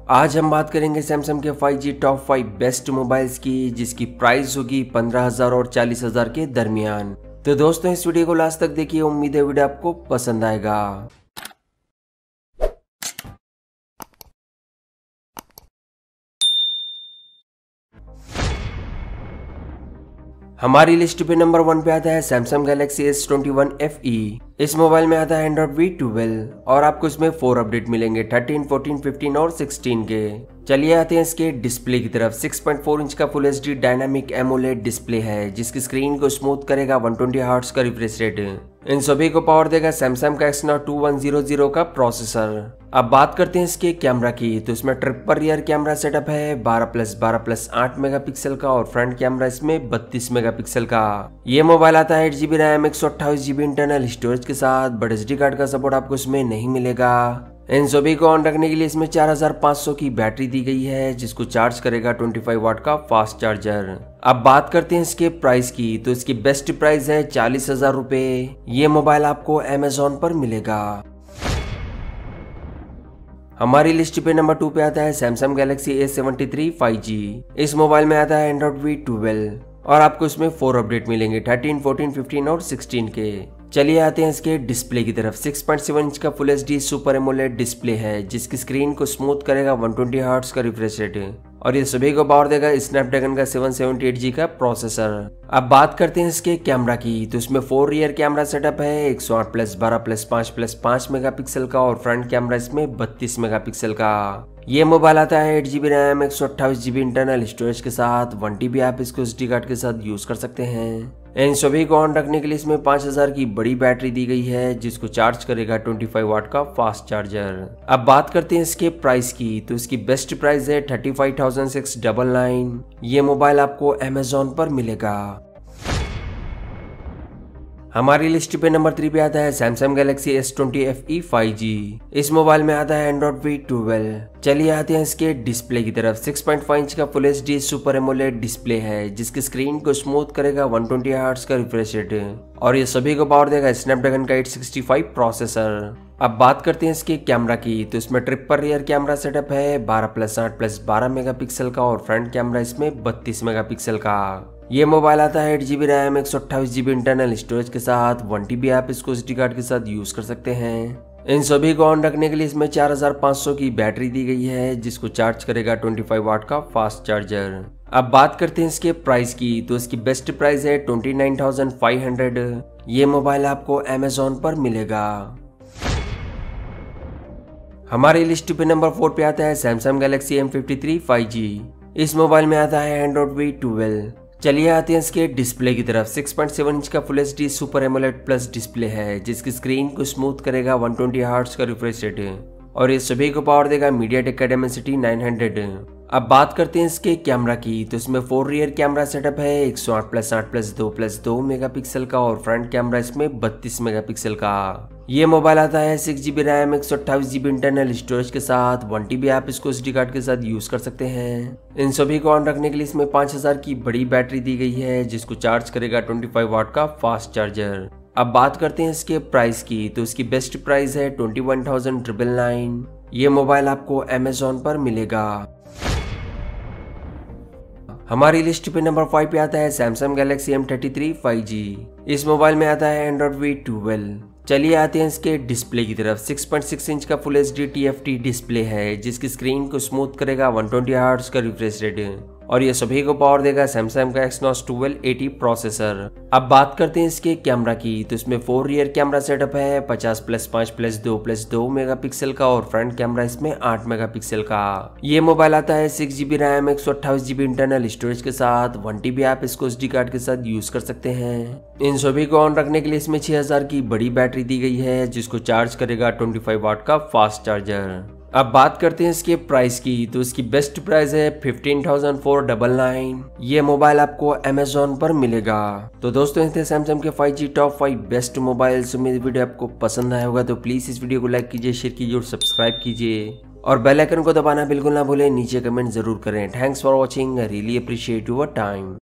आज हम बात करेंगे सैमसंग के 5G टॉप 5 बेस्ट मोबाइल्स की, जिसकी प्राइस होगी 15,000 और 40,000 के दरमियान। तो दोस्तों इस वीडियो को लास्ट तक देखिए, उम्मीद है वीडियो आपको पसंद आएगा। हमारी लिस्ट पे नंबर 1 पे आता है सैमसंग गैलेक्सी S21 FE। इस मोबाइल में आता है एंड्रॉइड V12 और आपको इसमें 4 अपडेट मिलेंगे, 13, 14, 15 और 16 के। चलिए आते हैं इसके डिस्प्ले की तरफ। 6.4 इंच का full HD dynamic AMOLED display है, जिसकी स्क्रीन को स्मूथ करेगा 120 हर्ट्ज का रिफ्रेश रेट। इन सभी को पावर देगा सैमसंग का Exynos 2100 का प्रोसेसर। अब बात करते हैं इसके कैमरा की, तो इसमें ट्रिपल रियर कैमरा सेटअप है 12+12+8 मेगापिक्सल का और फ्रंट कैमरा इसमें 32 मेगापिक्सल का। ये मोबाइल आता है 8GB RAM 128GB internal storage के साथ, बट SD कार्ड का सपोर्ट आपको इसमें नहीं मिलेगा। इन सभी को ऑन रखने के लिए इसमें 4500 की बैटरी दी गई है, जिसको चार्ज करेगा 25 वाट का फास्ट चार्जर। अब बात करते हैं इसके प्राइस की, तो इसकी बेस्ट प्राइस है 40,000 रुपए। ये मोबाइल आपको Amazon पर मिलेगा। हमारी लिस्ट पे नंबर 2 पे आता है सैमसंग गैलेक्सी A73 5G। इस मोबाइल में आता है एंड्रॉइड V12 और आपको इसमें 4 अपडेट मिलेंगे, 13, 14, 15 और 16 के। चलिए आते हैं इसके डिस्प्ले की तरफ। 6.7 इंच का full HD super AMOLED display है, जिसकी स्क्रीन को स्मूथ करेगा 120 हर्ट्ज का रिफ्रेश रेट और ये सभी को पावर देगा स्नैपड्रैगन का 778G का प्रोसेसर। अब बात करते हैं इसके कैमरा की, तो इसमें 4 रियर कैमरा सेटअप है 108+12+5+5 मेगापिक्सल का और फ्रंट कैमरा इसमें 32 मेगापिक्सल का। ये मोबाइल आता है 8GB RAM 128GB internal storage के साथ, 1TB आप इसको SD कार्ड के साथ यूज कर सकते हैं। इन सभी को ऑन रखने के लिए इसमें 5000 की बड़ी बैटरी दी गई है, जिसको चार्ज करेगा 25 वाट का फास्ट चार्जर। अब बात करते हैं इसके प्राइस की, तो इसकी बेस्ट प्राइस है 35,699। ये मोबाइल आपको Amazon पर मिलेगा। हमारी लिस्ट पे नंबर 3 पे आता है Samsung Galaxy S20 FE 5G। इस मोबाइल में आता है एंड्रॉइड V12। चलिए आते हैं इसके डिस्प्ले की तरफ। 6.5 इंच का full HD super AMOLED display है, जिसकी स्क्रीन को स्मूथ करेगा 120 हर्ट्ज का रिफ्रेश रेट और ये सभी को पावर देगा स्नैपड्रैगन का 865 प्रोसेसर। अब बात करते हैं इसके कैमरा की, तो इसमें ट्रिपल रियर कैमरा सेटअप है 12+8+12 मेगापिक्सल का और फ्रंट कैमरा इसमें 32 मेगापिक्सल का। ये मोबाइल आता है 8GB RAM 128GB internal storage के साथ, 1TB आप इसको SD कार्ड के साथ यूज कर सकते हैं। इन सभी को ऑन रखने के लिए इसमें 4500 की बैटरी दी गई है, जिसको चार्ज करेगा 25 वाट का फास्ट चार्जर। अब बात करते हैं इसके प्राइस की, तो इसकी बेस्ट प्राइस है 29,500। ये मोबाइल आपको Amazon पर मिलेगा। हमारी लिस्ट पे नंबर 4 पे आता है सैमसंग गैलेक्सी M53 5G। इस मोबाइल में आता है एंड्रॉइड V12। चलिए आते हैं इसके डिस्प्ले की तरफ। 6.7 इंच का full HD super AMOLED plus display है, जिसकी स्क्रीन को स्मूथ करेगा 120 हर्ट्ज का रिफ्रेश रेट और ये सभी को पावर देगा MediaTek का Dimensity 900। अब बात करते हैं इसके कैमरा की, तो इसमें 4 रियर कैमरा सेटअप है 108+8+2+2 मेगापिक्सल का और फ्रंट कैमरा इसमें 32 मेगापिक्सल का। ये मोबाइल आता है 6GB RAM 128GB internal storage के साथ, 1TB आप इसको SD कार्ड के साथ यूज कर सकते हैं। इन सभी को ऑन रखने के लिए इसमें 5000 की बड़ी बैटरी दी गई है, जिसको चार्ज करेगा 25 वाट का फास्ट चार्जर। अब बात करते हैं इसके प्राइस की, तो इसकी बेस्ट प्राइस है 21,999। ये मोबाइल आपको Amazon पर मिलेगा। हमारी लिस्ट पे नंबर 5 पे आता है सैमसंग गैलेक्सी M33 5G। इस मोबाइल में आता है एंड्रॉइड V12। चलिए आते हैं इसके डिस्प्ले की तरफ। 6.6 इंच का फुल HD TFT डिस्प्ले है, जिसकी स्क्रीन को स्मूथ करेगा 120 हर्ट्ज का रिफ्रेश रेट और ये सभी को पावर देगा सैमसंग का Exynos 1280 प्रोसेसर। अब बात करते हैं इसके कैमरा की, तो इसमें 4 रियर कैमरा सेटअप है 50+5+2+2 मेगापिक्सल का और फ्रंट कैमरा इसमें 8 मेगापिक्सल का। ये मोबाइल आता है 6GB RAM 128GB internal storage के साथ, 1TB आप इसको SD कार्ड के साथ यूज कर सकते हैं। इन सभी को ऑन रखने के लिए इसमें 6000 की बड़ी बैटरी दी गई है, जिसको चार्ज करेगा 25 वाट का फास्ट चार्जर। अब बात करते हैं इसके प्राइस की, तो इसकी बेस्ट प्राइस है 15,499। ये मोबाइल आपको Amazon पर मिलेगा। तो दोस्तों ये थे सैमसंग के 5G टॉप 5 बेस्ट मोबाइल्स। उम्मीद वीडियो आपको पसंद आया होगा, तो प्लीज इस वीडियो को लाइक कीजिए, शेयर कीजिए और सब्सक्राइब कीजिए और बेल आइकन को दबाना बिल्कुल ना भूलें। नीचे कमेंट जरूर करें। Thanks for watching, I really appreciate your time.